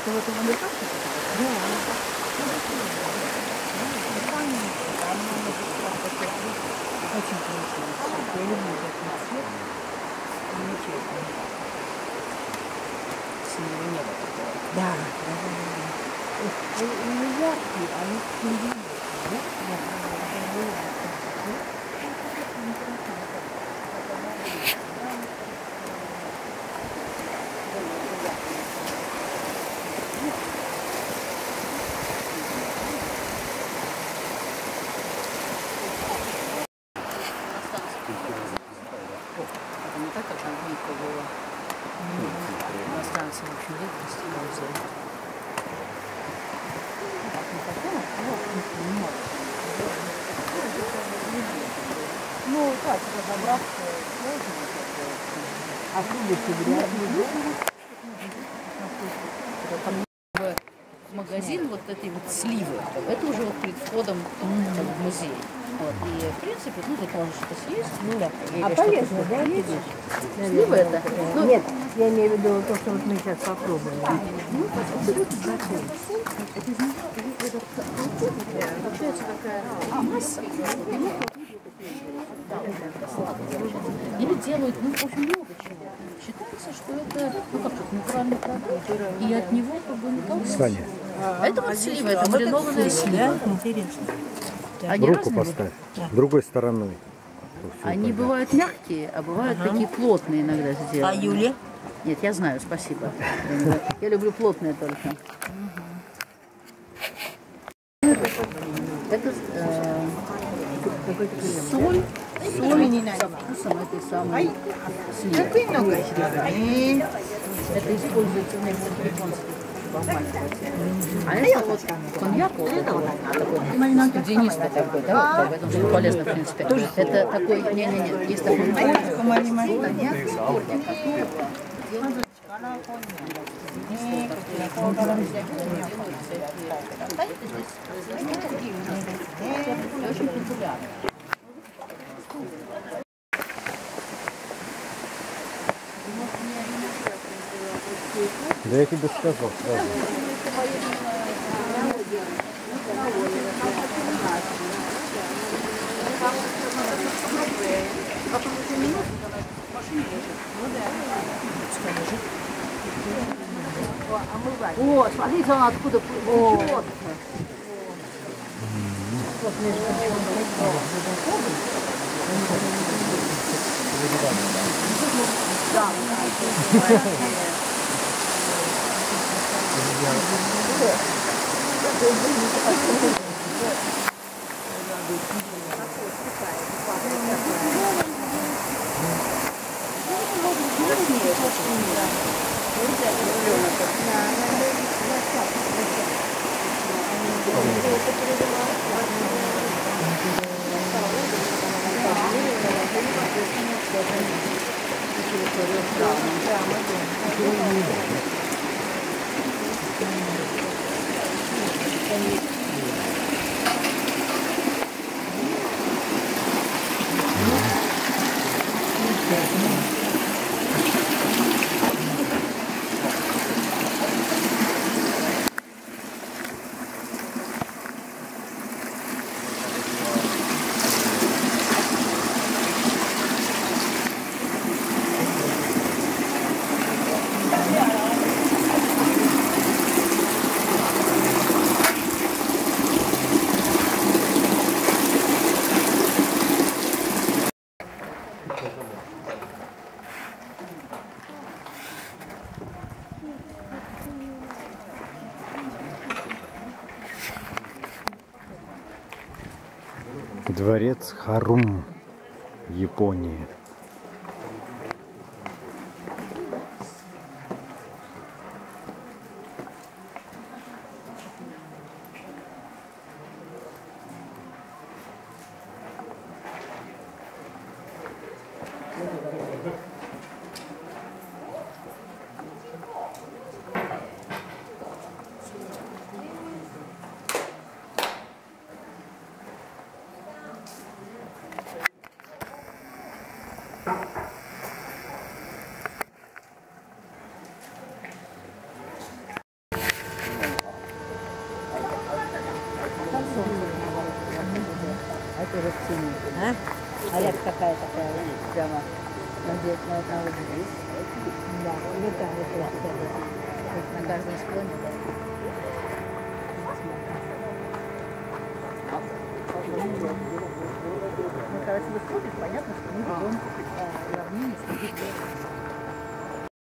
Это вот у американцев? Да. Очень красиво. Я люблю такой цвет. Замечательно. Синего неба такого. Да, да, да. Они яркие, они синие. Это не так, как там Вика было. На станции, в общем, видно, музей. Ну, так, разобраться сложно. А В магазин вот этой вот сливы, это уже вот перед входом в музей. Вот. И в принципе, ну тут можно что-то съесть. Ну да. Или А полезно, да? Слива это? Ну, нет, я имею в виду то, что вот мы сейчас попробуем. Ну, абсолютно готово. Это из него получается такая масса. Или делают, ну, в общем, много чего. Считается, что это, ну, как тут, натуральный продукт. И от него как бы никого. Саня, Это вот слива, это маринованная слива. Интересно. Они руку разные поставь, другой стороной. Они бывают мягкие, а бывают такие плотные иногда сделаны. А Юля? Нет, я знаю, спасибо. Я люблю плотные только. Это соль со вкусом этой самой сливы. Это используется в некоторых японских бахматиках. А это вот коньяк, вот это вот такой студенистый такой, да, поэтому что полезно, в принципе. Это такой, не-не-не, есть такой коньяк, очень популярный. Да я тебе сказал сразу. О, смотрите, он откуда плывет. Дворец Харум, Япония. тоже в цене. А? А я какая такая? Прямо на одного людей. Да, вот так вот. На каждом склоне, да. Ну, короче, выходит, понятно, что мы идем равнинно.